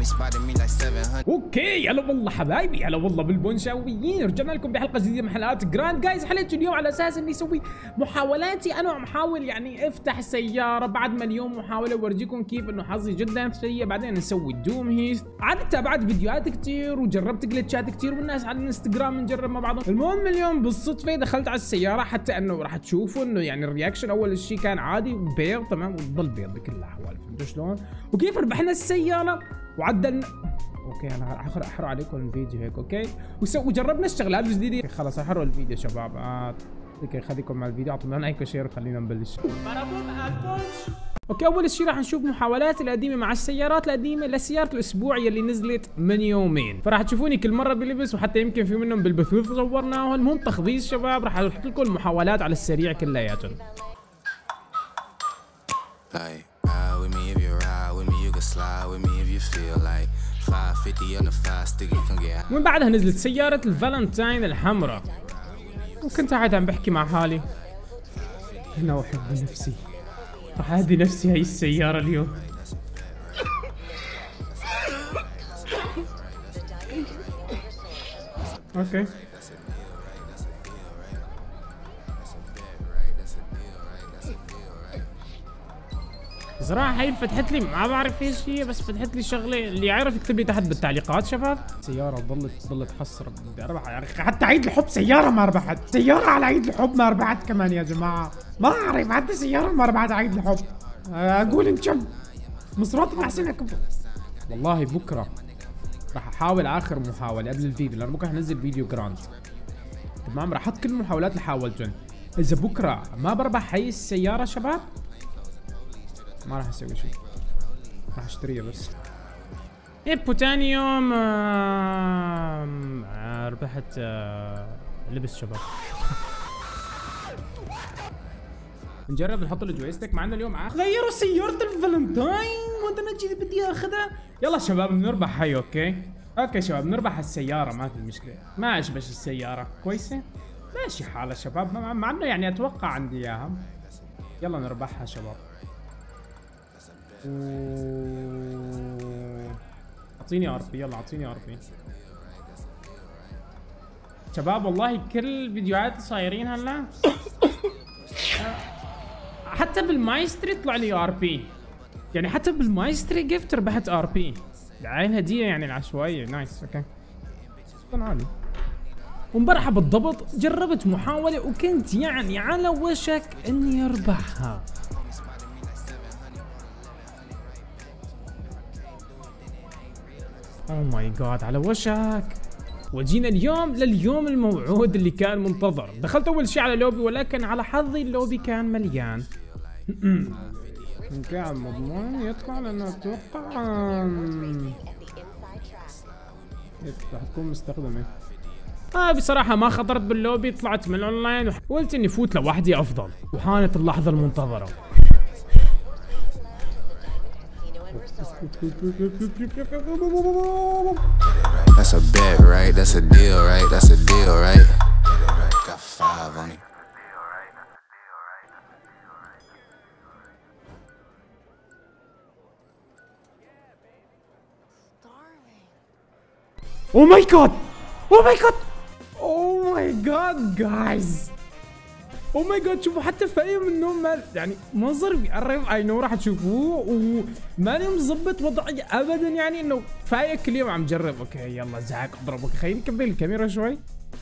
اوكي هلا والله حبايبي، هلا والله بالبونشاويين، رجعنا لكم بحلقه جديده من حلقات جراند جايز. حلقه اليوم على اساس اني اسوي محاولاتي، انا عم حاول يعني افتح سياره بعد مليون محاوله واورجيكم كيف انه حظي جدا سيء. بعدين نسوي دوم هيست. عاد تابعت فيديوهات كثير وجربت جلتشات كثير والناس على الانستغرام بنجرب مع بعضهم. المهم اليوم بالصدفه دخلت على السياره، حتى انه راح تشوفوا انه يعني الرياكشن اول شيء كان عادي بيض تمام وتضل بيض بكل الاحوال. فهمتوا شلون؟ وكيف ربحنا السياره وعدلنا. اوكي انا راح احرق عليكم الفيديو هيك اوكي، وجربنا الشغلات الجديده. خلص احرق الفيديو شباب. اوكي خليكم مع الفيديو، اعطونا لايك وشير وخلينا نبلش. اوكي اول شيء راح نشوف محاولات القديمه مع السيارات القديمه لسياره الاسبوع يلي نزلت من يومين، فراح تشوفوني كل مره بلبس وحتى يمكن في منهم بالبثوث صورناهم. المهم تخبيص شباب، راح احط لكم المحاولات على السريع كلياتهم. ومن بعدها نزلت سيارة الفالنتاين الحمراء، وكنت قاعد عم بحكي مع حالي انا احب نفسي، راح اهدي نفسي هاي السيارة اليوم. اوكي صراحة هي فتحت لي ما بعرف ايش هي، بس فتحت لي شغلة، اللي يعرف يكتب لي تحت بالتعليقات شباب. سيارة ضلت حصر بدي اربح يا اخي، حتى عيد الحب سيارة ما ربحت، سيارة على عيد الحب ما ربحت كمان يا جماعة، ما اعرف حتى سيارة ما ربحت عيد الحب. اقول انشب مصرات محسن اكبر. والله بكرة راح احاول اخر محاولة قبل الفيديو، لانه بكرة حنزل فيديو جراند تمام، راح احط كل المحاولات اللي حاولتهم. اذا بكرة ما بربح هي السيارة شباب ما راح اسوي شيء، راح اشتريها بس. يب وتاني يوم ربحت لبس شباب. نجرب نحط الجويستيك معنا اليوم. غيروا سيارة الفالنتاين وانت نجي بدي اخذها. يلا شباب بنربح هي. اوكي شباب بنربح السيارة، ما في مشكلة، ما عجبش السيارة كويسة ماشي حالها شباب، مع انه يعني اتوقع عندي اياها. يلا نربحها شباب. اعطيني ار بي، يلا اعطيني ار بي شباب. والله كل الفيديوهات صايرين هلا حتى بالمايستري طلع لي ار بي، يعني حتى بالمايستري جفت ربحت ار بي. العين هديه يعني العشوائيه. نايس اوكي كان عالي. وامبارح بالضبط جربت محاوله وكنت يعني على وشك اني اربحها. اوه ماي جاد على وشك. وجينا اليوم لليوم الموعود اللي كان منتظر. دخلت اول شيء على لوبي، ولكن على حظي اللوبي كان مليان. كان مضمون يطلع لانه اتوقع راح تكون مستخدمه. بصراحة ما خطرت باللوبي، طلعت من الاونلاين وقلت اني فوت لوحدي افضل. وحانت اللحظة المنتظرة. That's a bet, right? That's a deal, right? That's a deal, right? Got 5 on it. Oh my god! Oh my god! Oh my god guys! او ماي جاد شوفوا حتى فايق من النوم يعني منظر بيقرب. اي نو راح تشوفوه وماني مظبط وضعي ابدا، يعني انه فايق كل يوم عم جرب. اوكي يلا زعك اضربك. خليني نكبر الكاميرا شوي.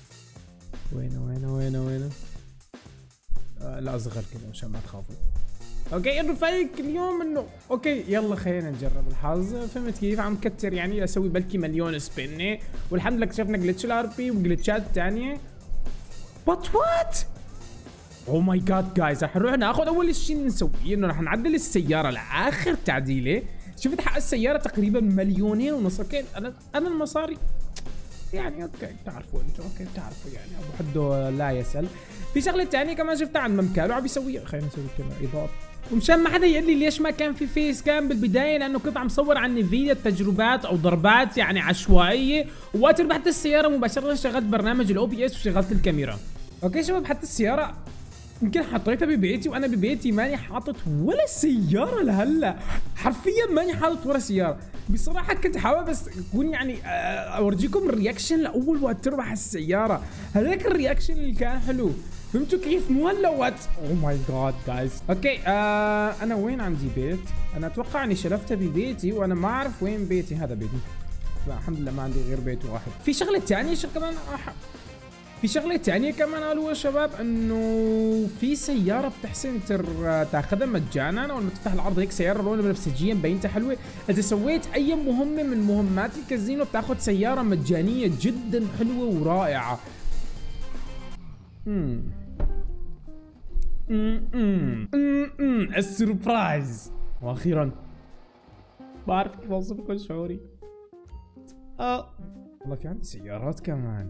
وينه لا اصغر كذا عشان ما تخافوا. اوكي انه فايق كل يوم انه اوكي يلا خلينا نجرب الحظ. فهمت كيف؟ عم كتر يعني اسوي بلكي مليون سبينه، والحمد لله اكتشفنا جلتش الار بي وجلتشات ثانيه. بات وات؟ اوه ماي جاد جايز، رح نروح ناخذ اول شيء نسويه انه رح نعدل السياره لاخر تعديله. شفت حق السياره تقريبا 2.5 مليون. اوكي انا المصاري يعني اوكي بتعرفوا انتم، اوكي بتعرفوا يعني ابو حده لا يسال. في شغله ثانيه كمان شفتها عند ممكالو عم بيسويها. خلينا نسوي كذا اضاءه، ومشان ما حدا يقول لي ليش ما كان في فيس كام بالبدايه، لانه كنت عم صور عن نفيديا تجربات او ضربات يعني عشوائيه، ووقت ربحت السياره مباشره شغلت برنامج الاو بي اس وشغلت الكاميرا. اوكي شباب حتى السياره يمكن حطيتها ببيتي، وانا ببيتي ماني حاطط ولا سياره لهلا، حرفيا ماني حاطط ولا سياره. بصراحة كنت حابب بس اكون يعني اورجيكم الرياكشن لاول وقت تربح السيارة، هذاك الرياكشن اللي كان حلو، فهمتوا كيف؟ مو هلا وقت اوه ماي جاد جايز. اوكي انا وين عندي بيت؟ انا اتوقع اني شلفته ببيتي وانا ما اعرف وين بيتي. هذا بيتي، لا الحمد لله ما عندي غير بيت واحد. في شغلة ثانية كمان في شغلة ثانية كمان قالوا يا شباب، انه في سيارة بتحسن تاخذها مجانا اول ما تفتح العرض. هيك سيارة لونها بنفسجيا مبينتها حلوة، اذا سويت اي مهمة من مهمات الكازينو بتاخذ سيارة مجانية جدا حلوة ورائعة. السربرايز. واخيرا بعرف كيف اوصف لكم شعوري. والله في عندي سيارات كمان.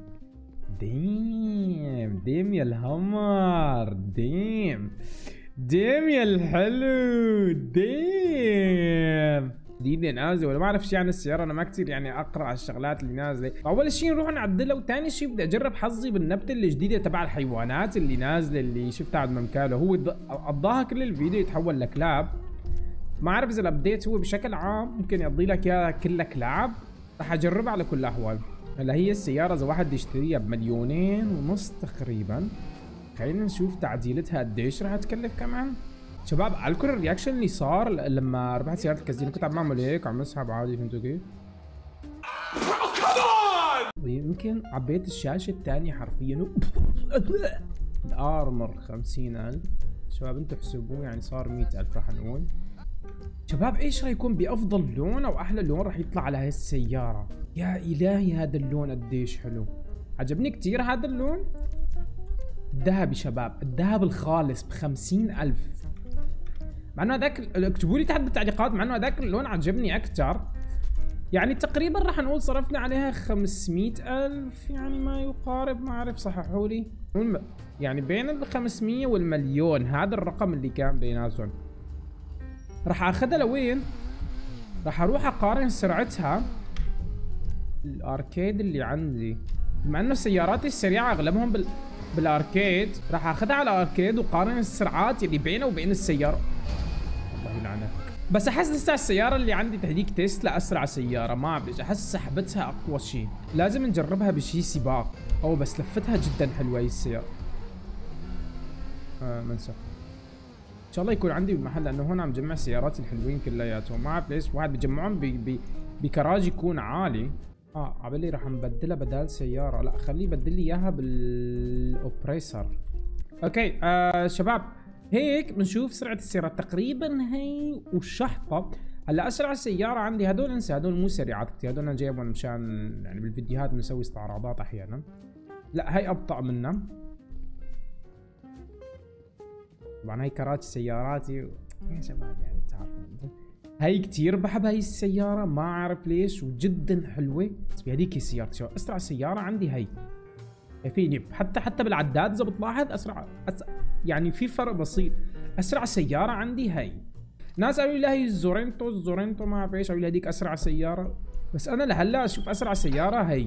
ديم يا الهمر، ديم يا الحلو، ديم جديدة نازلة ولا ما اعرف شيء عن السيارة. انا ما كثير يعني اقرا على الشغلات اللي نازلة. اول شيء نروح نعدلها، وثاني شيء بدي اجرب حظي بالنبتة الجديدة تبع الحيوانات اللي نازلة، اللي شفتها عند ممكاله. هو قضاها كل الفيديو يتحول لكلاب. ما اعرف اذا الابديت هو بشكل عام ممكن يقضي لك اياها كلها كلاب. راح اجربها على كل الاحوال. هلا هي السيارة اذا واحد يشتريها ب2.5 مليون تقريبا. خلينا نشوف تعديلتها قديش راح تكلف كمان. شباب على كل الرياكشن اللي صار لما ربحت سيارة الكازينو كنت عم بعمل هيك عم اسحب عادي، فهمتوا كيف؟ ويمكن عبيت الشاشة الثانية حرفيا. الارمر 50,000 شباب، انتوا احسبوه يعني صار 100,000 راح نقول. شباب ايش رايكم بافضل لون او احلى لون راح يطلع على هاي السيارة؟ يا الهي هذا اللون قديش حلو، عجبني كثير هذا اللون. الذهبي شباب، الذهب الخالص ب50,000. مع انه هذاك اكتبوا لي تحت بالتعليقات، مع انه هذاك اللون عجبني اكثر. يعني تقريبا راح نقول صرفنا عليها 500,000 يعني ما يقارب، ما اعرف صححوا لي. يعني بين ال500 والمليون هذا الرقم اللي كان بيناتهم. راح اخذها لوين؟ راح اروح اقارن سرعتها الاركيد اللي عندي، بما انه سياراتي السريعه اغلبهم بالاركيد. راح اخذها على الاركيد وقارن السرعات اللي بينه وبين السياره. الله يلعنك. بس احس لسه السياره اللي عندي تهديك تسلا اسرع سياره، ما بعرف ليش احس سحبتها اقوى شيء. لازم نجربها بشي سباق. او بس لفتها جدا حلوه هي السياره. منسى ان شاء الله يكون عندي بالمحل، لانه هون عم جمع سيارات الحلوين كلياتهم. ما بعرف ليش واحد بجمعهم بكراج يكون عالي. عبالي راح نبدلها بدال سياره. لا خليه يبدل لي اياها بالاوبريسر. اوكي شباب هيك بنشوف سرعه السيارات تقريبا هي والشحطه. هلا اسرع سياره عندي هدول انسى، هدول مو سريعات كثير، هدول انا جايبهم مشان يعني بالفيديوهات بنسوي استعراضات احيانا. لا هي ابطا منها. طبعا هي كراج سياراتي يا شباب، يعني تعرفون هي كثير بحب هي السيارة، ما اعرف ليش، وجدا حلوة. بس بهذيك السيارة شباب اسرع سيارة عندي هي. فيني حتى بالعداد اذا بتلاحظ اسرع يعني في فرق بسيط. اسرع سيارة عندي هي. ناس قالوا لي لا هي الزورينتو ما اعرف ايش، قالوا لي هذيك اسرع سيارة، بس انا لهلا اشوف اسرع سيارة هي.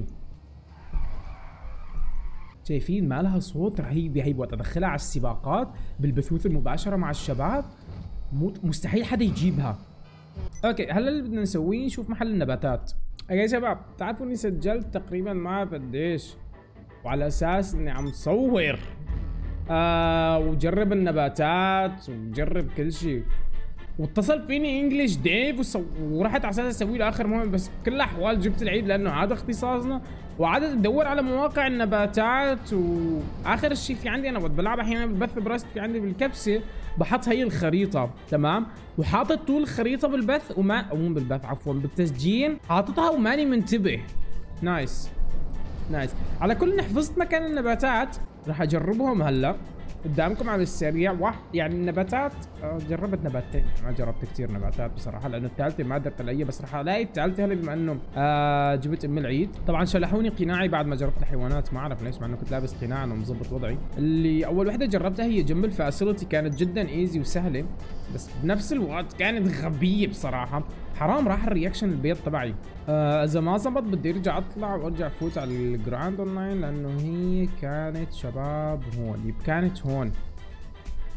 شايفين ما لها صوت رهيب. هي وقت ادخلها على السباقات بالبثوث المباشرة مع الشباب مستحيل حدا يجيبها. اوكي هلا اللي بدنا نسويه نشوف محل النباتات. يا شباب تعرفوا اني سجلت تقريبا ما اعرف قديش، وعلى اساس اني عم صور وجرب النباتات وجرب كل شيء. واتصل فيني انجلش ديف ورحت على اساس اسوي له اخر مهم، بس بكل الاحوال جبت العيد لانه هذا اختصاصنا. وقعدت ادور على مواقع النباتات، واخر شيء في عندي انا وقت بلعب احيانا بالبث برست في عندي بالكبسه بحط هي الخريطه تمام، وحاطط طول الخريطه بالبث مو بالبث عفوا بالتسجيل، حاططها وماني منتبه. نايس. على كل حفظت مكان النباتات، راح اجربهم هلا قدامكم على السريع. يعني النباتات جربت نباتين، ما جربت كثير نباتات بصراحه، لانه الثالثه ما قدرت الاقيها، بس راح الاقي الثالثه هلا بما انه جبت ام العيد. طبعا شلحوني قناعي بعد ما جربت الحيوانات، ما اعرف ليش مع انه كنت لابس قناع انه مظبط وضعي. اللي اول وحده جربتها هي جنب الفاسيلتي، كانت جدا ايزي وسهله، بس بنفس الوقت كانت غبيه بصراحه. حرام راح الرياكشن البيض تبعي. اذا ما زبط بدي ارجع اطلع وارجع فوت على الجراند اونلاين، لانه هي كانت شباب هون، كانت هون.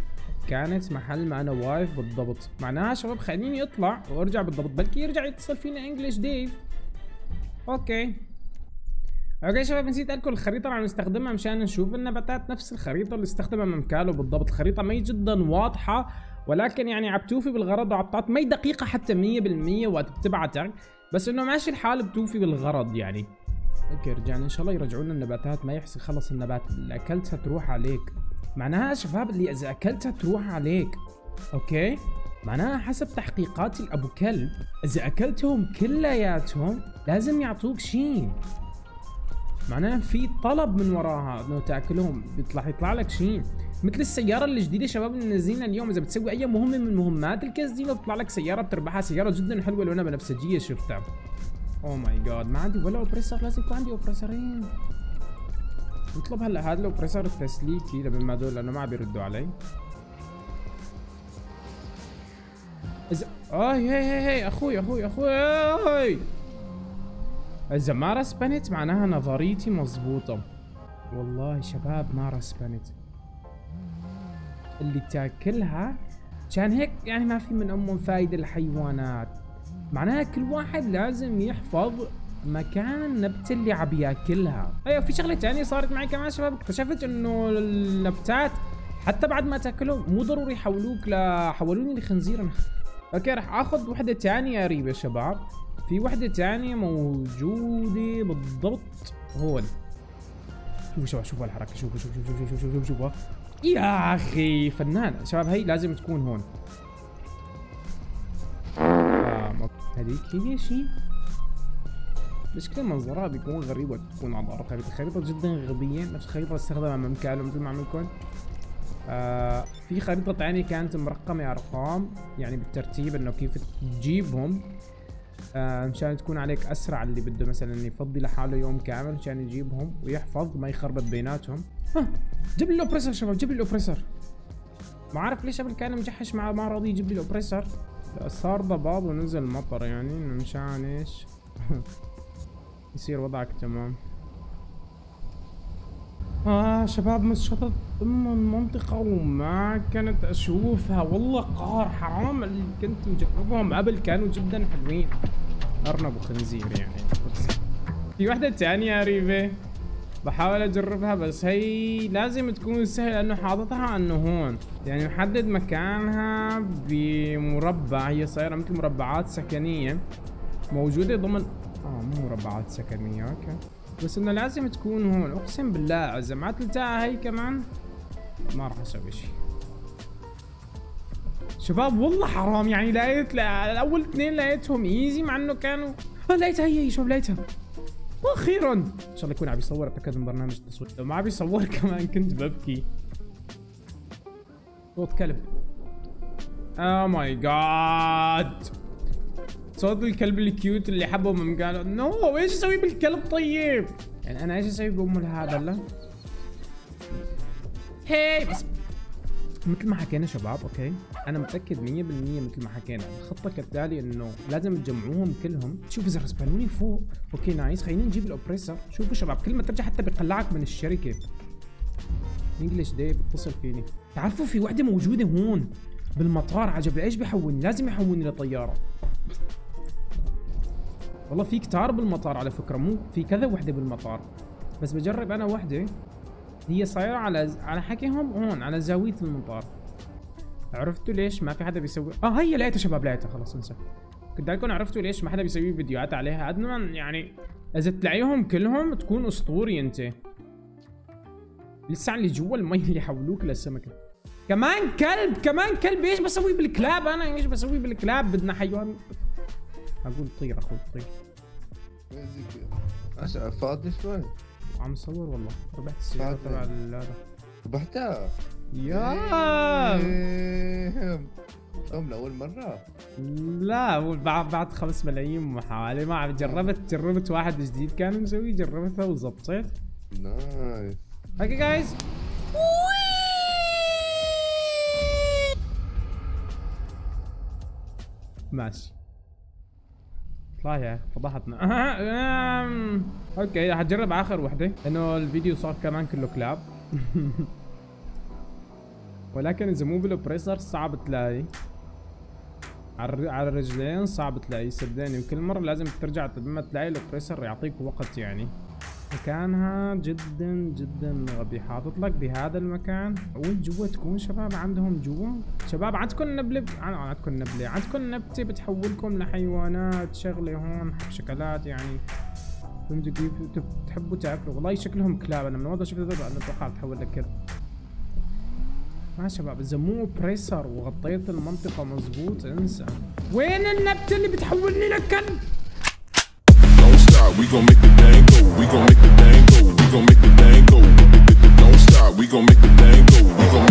كانت محل ما انا واقف بالضبط. معناها شباب خليني اطلع وارجع بالضبط، بلكي يرجع يتصل فينا انجلش ديف. اوكي شباب، نسيت اقول الخريطه اللي عم نستخدمها مشان نشوف النباتات نفس الخريطه اللي استخدمها ممكالو بالضبط. الخريطه ما هي جدا واضحه، ولكن يعني عم توفي بالغرض وعطات ما هي دقيقه حتى 100% وقت بتبعتك، بس انه ماشي الحال بتوفي بالغرض يعني. اوكي رجعنا، ان شاء الله يرجعوا لنا النباتات، ما يحصل خلص النبات اللي اكلتها تروح عليك. معناها شباب اللي اذا اكلتها تروح عليك. اوكي معناها حسب تحقيقاتي لابو كلب، اذا اكلتهم كلياتهم لازم يعطوك شيء. معناها في طلب من وراها انه تاكلهم، يطلع لك شيء. مثل السياره الجديده شباب اللي نزلنا اليوم، اذا بتسوي اي مهمه من مهمات الكازينو بتطلع لك سياره بتربحها، سياره جدا حلوه لونها بنفسجيه شفتها. اوه ماي جاد، ما عندي ولا اوبريسور، لازم يكون عندي اوبريسورين. نطلب هلا هذا الاوبريسور التسليكي لما ما دول لانه ما عم بيردوا علي. اذا هي اخوي اذا ما رسبنت معناها نظريتي مزبوطه. والله شباب ما رسبنت اللي تاكلها، كان هيك يعني ما في من امهم فايده الحيوانات. معناها كل واحد لازم يحفظ مكان النبتة اللي عم ياكلها. ايوه في شغله ثانيه صارت معي كمان شباب، اكتشفت انه النباتات حتى بعد ما تاكلهم مو ضروري يحولوك حولوني لخنزير. اوكي راح اخذ وحده ثانيه قريبه شباب، في وحده ثانيه موجوده بالضبط هون. شوفوا شباب، شوفوا الحركه، شوفوا يا اخي فنان شباب. هي لازم تكون هون. هذيك هي شيء، بس كل منظرها بيكون غريب وقت تكون على الارض. الخريطه جدا غبيه، نفس الخريطه اللي استخدمها ممكالو مثل ما عملكم. في خريطه ثانيه كانت مرقمه ارقام يعني بالترتيب انه كيف تجيبهم، مشان تكون عليك اسرع. اللي بده مثلا يفضي لحاله يوم كامل مشان يجيبهم ويحفظ ما يخربط بيناتهم. جيب لي الاوبريسور شباب، جيب لي الاوبريسور. ما عارف ليش قبل كان مجحش معه ما راضي يجيب لي الاوبريسور. صار ضباب ونزل مطر يعني مشان ايش يصير وضعك تمام. شباب مشطت المنطقة وما كانت اشوفها، والله قار حرام. اللي كنت مجربهم قبل كانوا جدا حلوين. ارنب وخنزير يعني. في وحدة ثانية قريبة بحاول اجربها، بس هي لازم تكون سهلة لانه حاططها انه هون يعني محدد مكانها بمربع. هي صايرة مثل مربعات سكنية موجودة ضمن مو مربعات سكنية اوكي، بس انه لازم تكون هون. اقسم بالله اذا ما تلتقى هي كمان ما راح اسوي شيء. شباب والله حرام يعني، لقيت الاول اثنين لقيتهم ايزي مع انه كانوا لقيتها هي شباب، لقيتها واخيرا. ان شاء الله يكون عم يصور، اتاكد من برنامج التصوير. لو ما عم يصور كمان كنت ببكي. صوت كلب. ماي جاد، صوت الكلب الكيوت اللي حبه من قالوا نو. ايش اسوي بالكلب طيب؟ يعني انا ايش اسوي بام هذا؟ لا هي بس مثل ما حكينا شباب اوكي، انا متاكد 100% مثل ما حكينا الخطه كالتالي انه لازم تجمعوهم كلهم. شوفوا اذا رسبانوني فوق اوكي نايس. خلينا نجيب الاوبريسور. شوفوا شباب كل ما ترجع حتى بيقلعك من الشركه. انجلش داي بتصل فيني. تعرفوا في وحده موجوده هون بالمطار، عجب ايش بيحولني، لازم يحولني لطياره. والله في كتار بالمطار على فكره، مو في كذا وحده بالمطار، بس بجرب انا وحده هي صايره على حكيهم هون على زاويه المطار. عرفتوا ليش ما في حدا بيسوي؟ هي لقيتها شباب، لقيتها خلص انسى. كنت لكم عرفتوا ليش ما حدا بيسوي فيديوهات عليها؟ ادنى يعني اذا تلاقيهم كلهم تكون اسطوري انت. لسه اللي جوا المي اللي حولوك للسمكه. كمان كلب. ايش بسوي بالكلاب انا؟ ايش بسوي بالكلاب؟ بدنا حيوان. اقول طير اخوي طير. فاضي شوي. عم صور والله. ربحت السيارة تبع هذا. ربحتها؟ يا من اول مرة؟ لا بعد 5 ملايين محاولة. ما عم جربت واحد جديد كان مسوي، جربتها وزبطت. نايس. اوكي جايز. ماشي اطلع يا فضحتنا. اوكي حجرب اخر وحده لانه الفيديو صار كمان كله كلاب. ولكن اذا مو بالاوبريسر صعب تلاقي. على الرجلين صعب تلاقي صدقني، وكل مرة لازم ترجع لما تلاقي الاوبريسر يعطيك وقت يعني. مكانها جدا جدا غبي. حاطط لك بهذا المكان. وين جوا تكون شباب عندهم جوا؟ شباب عندكم نبلة، عندكم نبلة، عندكم نبتة بتحولكم لحيوانات شغلة هون شكلات يعني. فهمتوا كيف؟ بتحبوا تعرفوا والله شكلهم كلاب. انا من وضع شفت هذول انا اتوقع بتحول لك كلب. ما شباب اذا مو بريسر وغطيت المنطقة مزبوط انسى. وين النبتة اللي بتحولني لكلب؟ We gon' make the thing go. We gon' make the thing go. We gon' make the thing go. Don't stop. We gon' make the thing go. We gon'